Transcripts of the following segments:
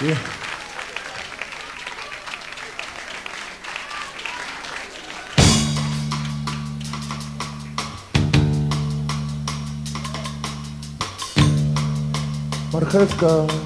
Dzięki. Marchewka.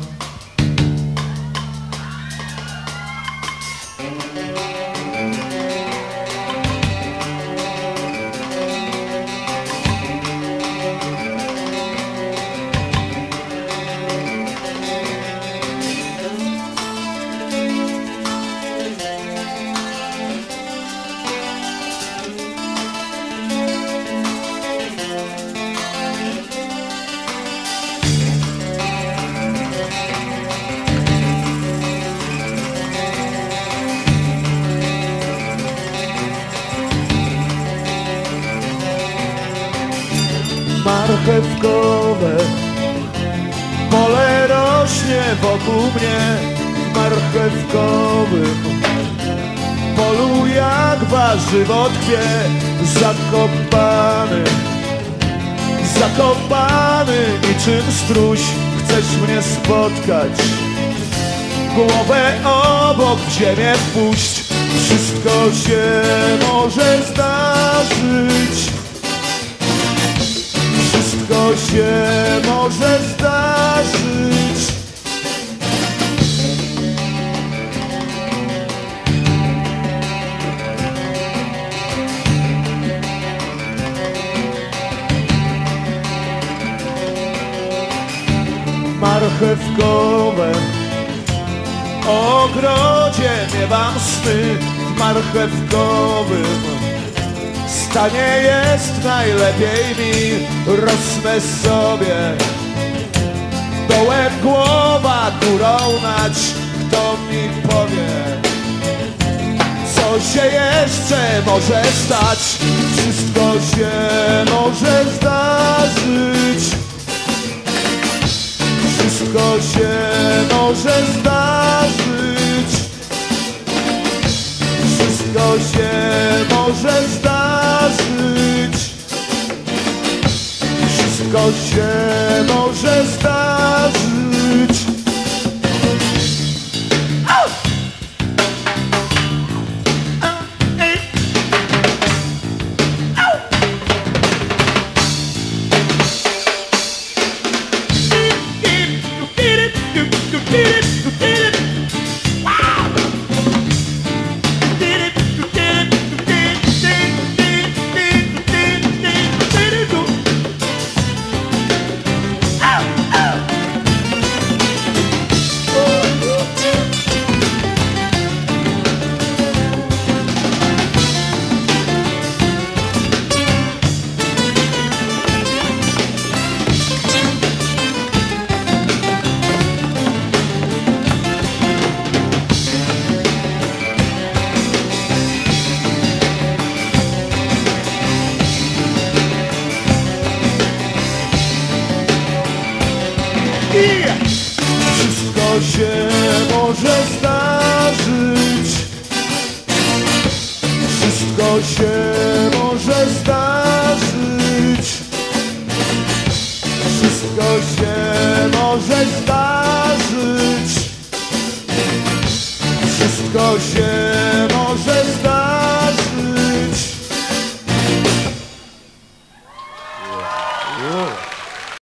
Marchewkowe pole rośnie wokół mnie, w marchewkowym polu jak warzywo tkwie. Zakopany, zakopany niczym struś, chcesz mnie spotkać, głowę obok w ziemię wpuść. Wszystko się może zdarzyć, wszystko się może zdarzyć. Marchewkowe ogrodzie miewam sny, w marchewkowym stanie jest najlepiej mi. Rosnę sobie, dołem głowa górą nać. Kto mi powie, co się jeszcze może stać? Wszystko się może zdarzyć, wszystko się może zdarzyć, wszystko się może zdarzyć, wszystko się może zdarzyć. Wszystko się może zdarzyć, wszystko się może zdarzyć, wszystko się może zdarzyć, wszystko się